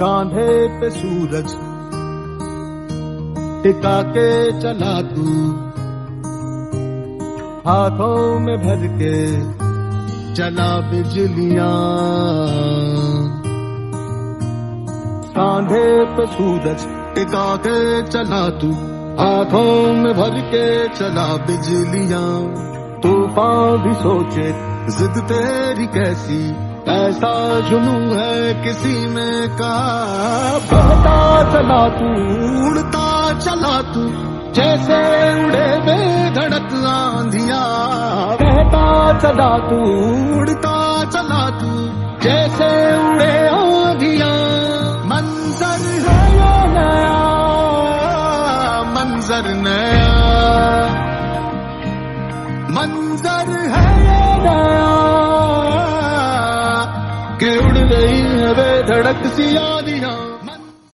कांधे पे सूरज टिका के चला तू, हाथों में भर के चला बिजलियां। कांधे पे सूरज टिका के चला तू, हाथों में भर के चला बिजलियां। तूफान भी सोचे जिद तेरी कैसी, ऐसा जुनून है किसी में कहा। बहता चला तू, उड़ता चला तू, जैसे उड़े बेधड़क आंधियां। बहता चला तू, उड़ता चला तू, जैसे उड़े आंधियां। मंजर है ये नया, मंजर नया, मंजर है ये नया, कि उड़ रही है बेधड़क सी आंधियां।